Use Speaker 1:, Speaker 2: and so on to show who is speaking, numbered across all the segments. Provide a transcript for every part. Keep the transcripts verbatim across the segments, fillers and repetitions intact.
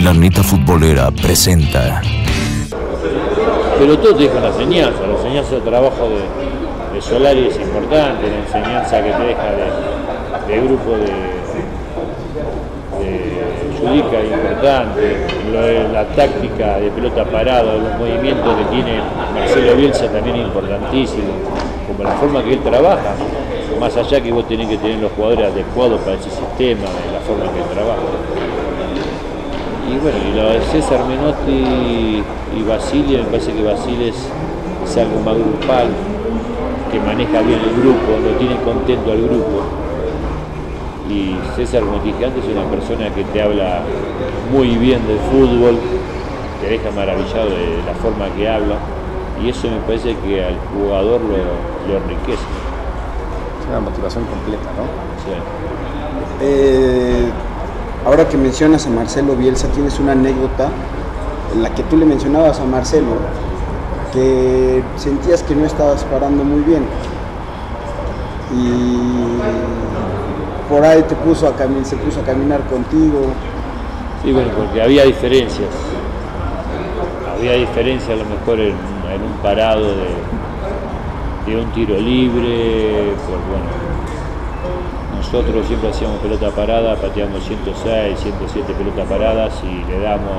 Speaker 1: Milanita Futbolera presenta.
Speaker 2: Pero todo te deja la enseñanza, la enseñanza de trabajo de, de Solari es importante, la enseñanza que te deja de, de grupo de, de Judica es importante, lo de la táctica de pelota parada, los movimientos que tiene Marcelo Bielsa también es importantísimo, como la forma que él trabaja, más allá que vos tenés que tener los jugadores adecuados para ese sistema, la forma que él trabaja. Y bueno, y lo de César Menotti y Basile, me parece que Basile es, es algo más grupal, que maneja bien el grupo, lo tiene contento al grupo. Y César, como dije antes, es una persona que te habla muy bien del fútbol, te deja maravillado de la forma que habla, y eso me parece que al jugador lo, lo enriquece.
Speaker 3: Es una motivación completa, ¿no?
Speaker 2: Sí.
Speaker 4: Eh... Ahora que mencionas a Marcelo Bielsa, tienes una anécdota en la que tú le mencionabas a Marcelo que sentías que no estabas parando muy bien y por ahí te puso a cami- se puso a caminar contigo.
Speaker 2: Sí, bueno, porque había diferencias, había diferencias a lo mejor en, en un parado de, de un tiro libre, pues bueno. Nosotros siempre hacíamos pelota parada, pateamos ciento seis, ciento siete pelotas paradas y le damos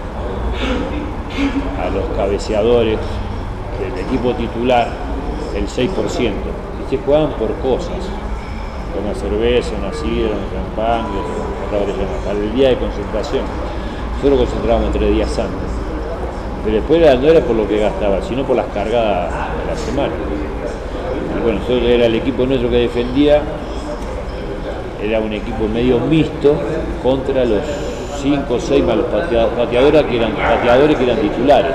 Speaker 2: a los cabeceadores del equipo titular el seis por ciento. Y se jugaban por cosas, una cerveza, una sidra, un champán, otra brellana, para el día de concentración. Nosotros concentrábamos tres días antes, pero después no era por lo que gastaba, sino por las cargadas de la semana. Y bueno, nosotros era el equipo nuestro que defendía. Era un equipo medio mixto contra los cinco o seis malos pateadores que eran, pateadores que eran titulares.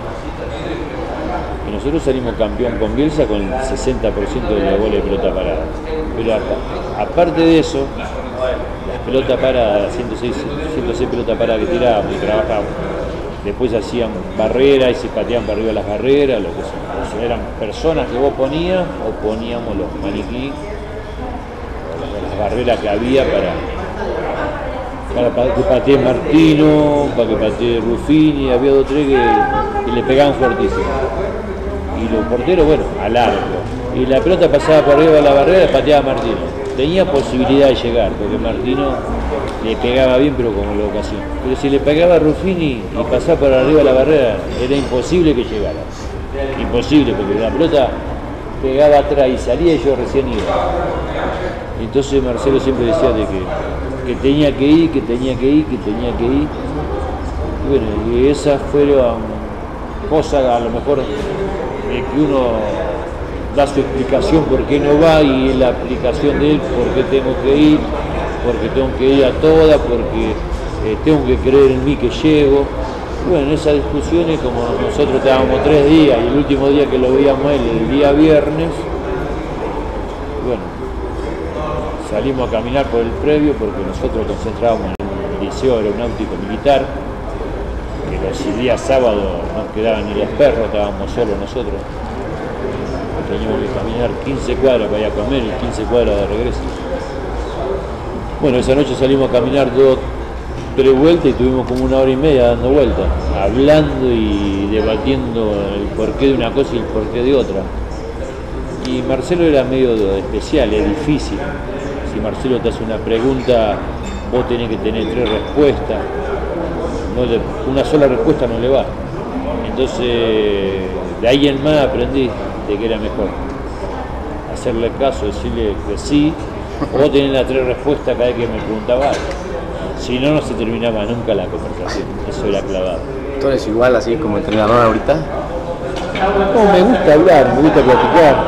Speaker 2: Y nosotros salimos campeón con Bielsa con el sesenta por ciento de los goles de pelota parada. Pero acá, aparte de eso, las pelotas paradas, las ciento seis, ciento seis pelotas paradas que tirábamos y trabajábamos, después hacían barreras y se pateaban para arriba las barreras, lo que sea. O sea, eran personas que vos ponías o poníamos los maniquí, barrera que había para, para que patee Martino, para que patee Ruffini, había dos o tres que, que le pegaban fuertísimo. Y los porteros, bueno, al arco. Y la pelota pasaba por arriba de la barrera, pateaba Martino. Tenía posibilidad de llegar, porque Martino le pegaba bien, pero con la ocasión. Pero si le pegaba a Ruffini y pasaba por arriba de la barrera, era imposible que llegara. Imposible, porque la pelota pegaba atrás y salía y yo recién iba. Entonces Marcelo siempre decía de que, que tenía que ir, que tenía que ir, que tenía que ir. Y bueno, y esas fueron cosas a lo mejor de que uno da su explicación por qué no va y la explicación de él por qué tengo que ir, porque tengo que ir a todas, porque eh, tengo que creer en mí que llego. Y bueno, en esas discusiones, como nosotros estábamos tres días y el último día que lo veíamos él, el día viernes, bueno, salimos a caminar por el previo porque nosotros concentrábamos en un liceo aeronáutico militar, que los días sábados no quedaban ni los perros, estábamos solos nosotros. Teníamos que caminar quince cuadras para ir a comer y quince cuadras de regreso. Bueno, esa noche salimos a caminar dos, tres vueltas y tuvimos como una hora y media dando vueltas, hablando y debatiendo el porqué de una cosa y el porqué de otra. Y Marcelo era medio especial, es difícil. Si Marcelo te hace una pregunta, vos tenés que tener tres respuestas. No le, una sola respuesta no le va. Entonces, de ahí en más aprendí de que era mejor hacerle caso, decirle que sí, o vos tenés las tres respuestas cada vez que me preguntaba algo. Si no, no se terminaba nunca la conversación. Eso era clavado.
Speaker 3: ¿Tú eres igual así como entrenador ahorita?
Speaker 2: No, me gusta hablar, me gusta platicar,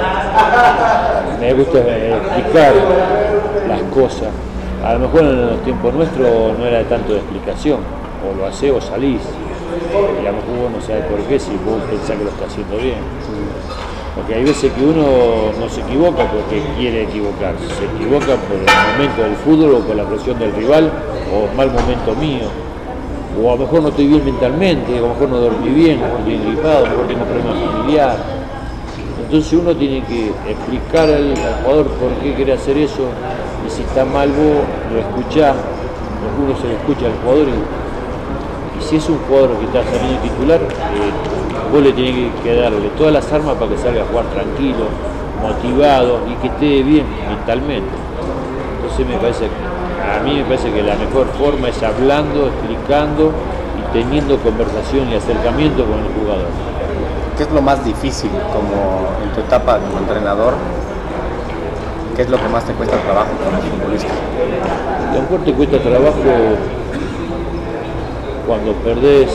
Speaker 2: me gusta explicar las cosas. A lo mejor en los tiempos nuestros no era tanto de explicación, o lo hacés o salís, y a lo mejor vos no sabés por qué si vos pensás que lo está haciendo bien. Porque hay veces que uno no se equivoca porque quiere equivocarse, se equivoca por el momento del fútbol o por la presión del rival o mal momento mío. O a lo mejor no estoy bien mentalmente, a lo mejor no dormí bien, a lo mejor estoy gripado, a lo mejor tengo problemas familiares. Entonces uno tiene que explicar al, al jugador por qué quiere hacer eso, y si está mal vos lo escuchás, uno se lo escucha al jugador y, Y si es un jugador que está saliendo titular, eh, vos le tenés que, que darle todas las armas para que salga a jugar tranquilo, motivado y que esté bien mentalmente. Entonces me parece que, a mí me parece que la mejor forma es hablando, explicando y teniendo conversación y acercamiento con el jugador.
Speaker 3: ¿Qué es lo más difícil como en tu etapa como entrenador? ¿Qué es lo que más te cuesta trabajo como futbolista?
Speaker 2: A lo mejor te cuesta trabajo cuando perdés,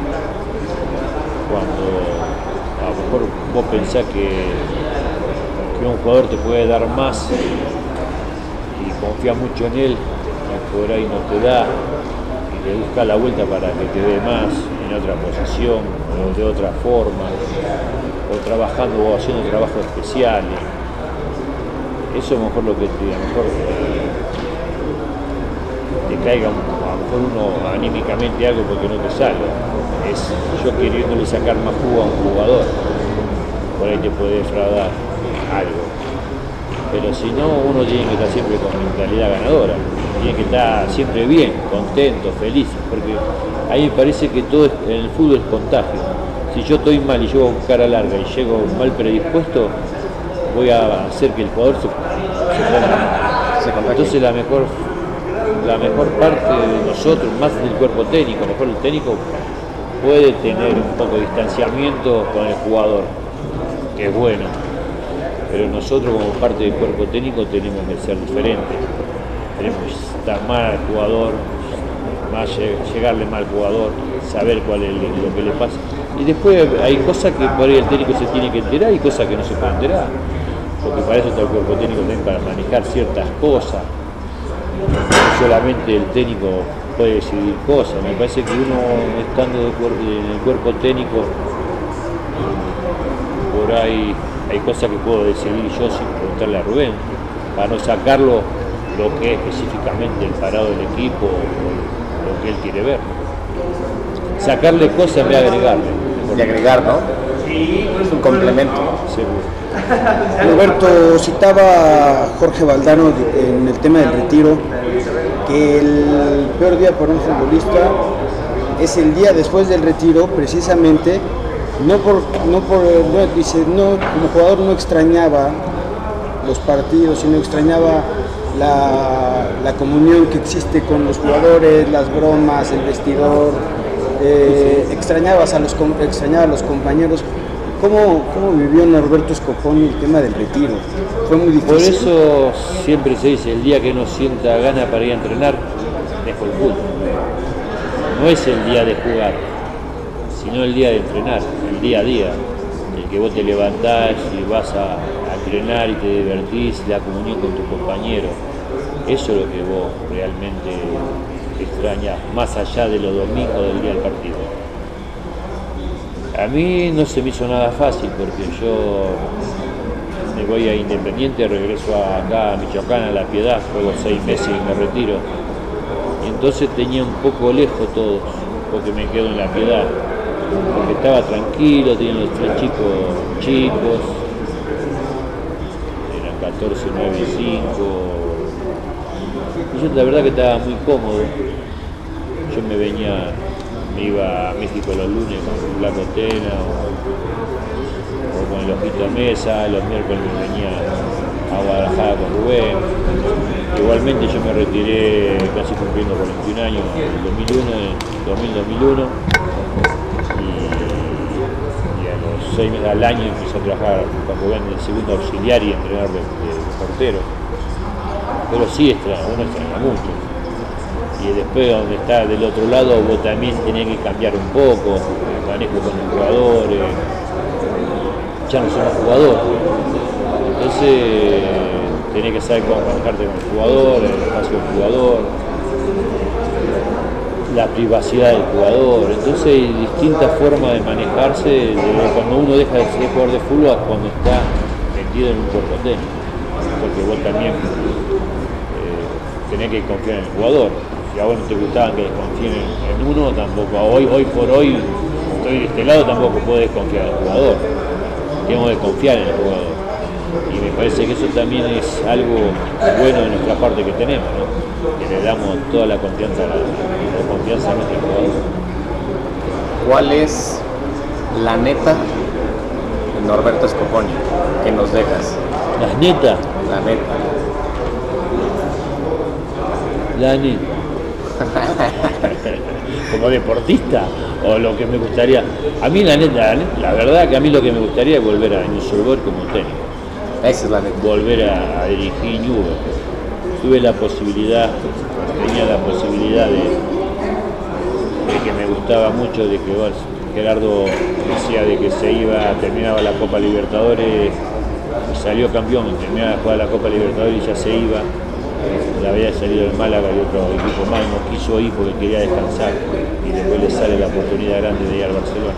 Speaker 2: cuando a lo mejor vos pensás que, que un jugador te puede dar más y confías mucho en él, y por ahí no te da, y le buscas la vuelta para que te dé más en otra posición o de otra forma, o trabajando o haciendo trabajos especiales. Eso es mejor lo que te, a lo mejor te caiga, a lo mejor uno anímicamente algo porque no te sale. Es yo queriéndole sacar más jugo a un jugador, por ahí te puede defraudar algo. Pero si no, uno tiene que estar siempre con mentalidad ganadora, tiene que estar siempre bien, contento, feliz, porque ahí me parece que todo es, en el fútbol es contagio. Si yo estoy mal y llevo cara larga y llego mal predispuesto, voy a hacer que el jugador se, se ponga mal. Entonces la mejor, la mejor parte de nosotros, más del cuerpo técnico, mejor el técnico puede tener un poco de distanciamiento con el jugador, que es bueno, pero nosotros como parte del cuerpo técnico tenemos que ser diferentes, tenemos que estar mal al jugador, más llegarle mal al jugador, saber cuál es lo que le pasa. Y después hay cosas que por ahí el técnico se tiene que enterar y cosas que no se puede enterar, porque para eso está el cuerpo técnico también, para manejar ciertas cosas. No solamente el técnico puede decidir cosas, me parece que uno estando en el cuerpo técnico, por ahí hay cosas que puedo decidir yo sin preguntarle a Rubén, para no sacarlo lo que es específicamente el parado del equipo o lo que él quiere ver. Sacarle cosas en vez de agregarle.
Speaker 3: De agregar, ¿no? Es un complemento.
Speaker 2: Seguro.
Speaker 4: Roberto, citaba a Jorge Valdano en el tema del retiro, que el peor día para un futbolista es el día después del retiro, precisamente, no por, no por, no, dice, no, como jugador no extrañaba los partidos, sino extrañaba la, la comunión que existe con los jugadores, las bromas, el vestidor, eh, extrañabas a los, extrañaba a los compañeros. ¿Cómo, ¿Cómo vivió Norberto Scoponi el tema del retiro? ¿Fue muy difícil?
Speaker 2: Por eso siempre se dice, el día que no sienta gana para ir a entrenar, dejo el fútbol. No es el día de jugar, sino el día de entrenar, el día a día. El que vos te levantás y vas a, a entrenar y te divertís, la comunión con tu compañero. Eso es lo que vos realmente extrañas, más allá de los domingos del día del partido. A mí no se me hizo nada fácil porque yo me voy a Independiente, regreso acá a Michoacán, a La Piedad, juego seis meses y me retiro. Y entonces tenía un poco lejos todo, porque me quedo en La Piedad, porque estaba tranquilo, tenía los tres chicos chicos, eran catorce, nueve y cinco. Y yo la verdad que estaba muy cómodo. Yo me venía... me iba a México los lunes con Flaco Tena o, o con el Ojito Mesa, los miércoles me venía a Guadalajara con Rubén. Igualmente yo me retiré casi cumpliendo cuarenta y un años en el dos mil uno, en dos mil, dos mil uno y, y a los seis meses al año empecé a trabajar con Rubén de segundo auxiliar y entrenador de, de, de portero. Pero sí extraña, uno extraña mucho. Y después donde está del otro lado vos también tenés que cambiar un poco el manejo con los jugadores, ya no somos jugadores, entonces tenés que saber cómo manejarte con el jugador, el espacio del jugador, la privacidad del jugador, entonces hay distintas formas de manejarse de cuando uno deja de ser jugador de fútbol a cuando está metido en un cuerpo técnico, porque vos también eh, tenés que confiar en el jugador. Si a vos no te gustaba que desconfíen en uno, tampoco, hoy, hoy por hoy, estoy de este lado, tampoco podés confiar en el jugador. Tenemos que confiar en el jugador. Y me parece que eso también es algo bueno de nuestra parte que tenemos, ¿no? Que le damos toda la confianza, la confianza a nuestro jugador.
Speaker 3: ¿cuál es la neta de Norberto Scoponi que nos dejas?
Speaker 2: Las netas.
Speaker 3: La neta.
Speaker 2: La neta. Como deportista, o lo que me gustaría. A mí la neta, la verdad que a mí lo que me gustaría es volver a News Old Boys como técnico.
Speaker 3: Esa es la neta.
Speaker 2: Volver a, a dirigir Newell's. Tuve la posibilidad, tenía la posibilidad de, de que me gustaba mucho, de que bueno, Gerardo decía de que se iba, terminaba la Copa Libertadores, salió campeón, terminaba de jugar la Copa Libertadores y ya se iba. Le había salido el Málaga y otro equipo más, no quiso ir porque quería descansar y después le sale la oportunidad grande de ir al Barcelona.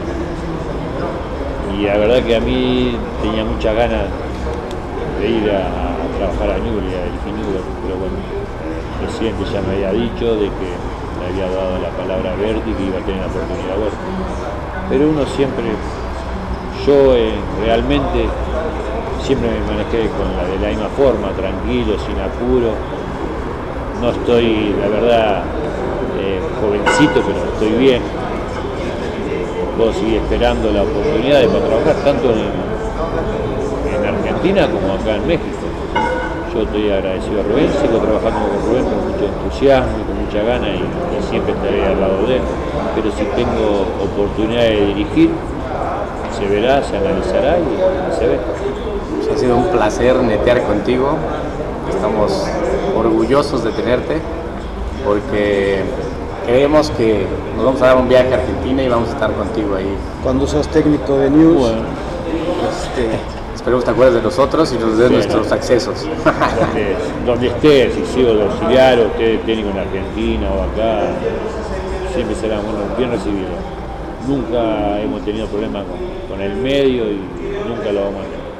Speaker 2: Y la verdad que a mí tenía muchas ganas de ir a, a trabajar a Newell's y a dirigir Newell's, pero bueno, el presidente ya me había dicho de que le había dado la palabra a Berti que iba a tener la oportunidad a Berti. Pero uno siempre, yo eh, realmente siempre me manejé con la de la misma forma, tranquilo, sin apuro. No estoy, la verdad, eh, jovencito, pero estoy bien. Puedo seguir esperando la oportunidad de poder trabajar tanto en, en Argentina como acá en México. Yo estoy agradecido a Rubén, sigo trabajando con Rubén con mucho entusiasmo y con mucha gana y, y siempre estaré al lado de él. Pero si tengo oportunidad de dirigir, se verá, se analizará y se ve.
Speaker 3: Ha sido un placer netear contigo. Estamos orgullosos de tenerte porque creemos que nos vamos a dar un viaje a Argentina y vamos a estar contigo ahí.
Speaker 4: Cuando seas técnico de News,
Speaker 2: Bueno,
Speaker 4: este,
Speaker 3: esperemos te acuerdes de nosotros y nos des
Speaker 2: Sí,
Speaker 3: nuestros
Speaker 2: no.
Speaker 3: accesos.
Speaker 2: donde, donde esté, si sigo de auxiliar o esté técnico en Argentina o acá, siempre será bueno, bien recibido. Nunca hemos tenido problemas con, con el medio y nunca lo vamos a tener.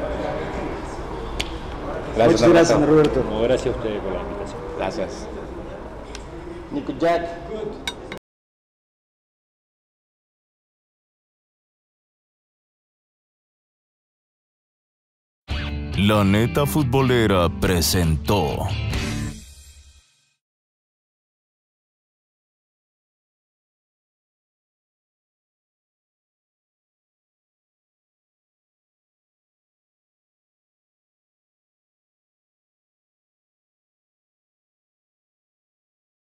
Speaker 3: Gracias,
Speaker 4: muchas gracias,
Speaker 3: Norberto.
Speaker 4: Norberto.
Speaker 2: Como gracias a ustedes por la invitación.
Speaker 3: Gracias.
Speaker 4: Nico Jack.
Speaker 1: La Neta Futbolera presentó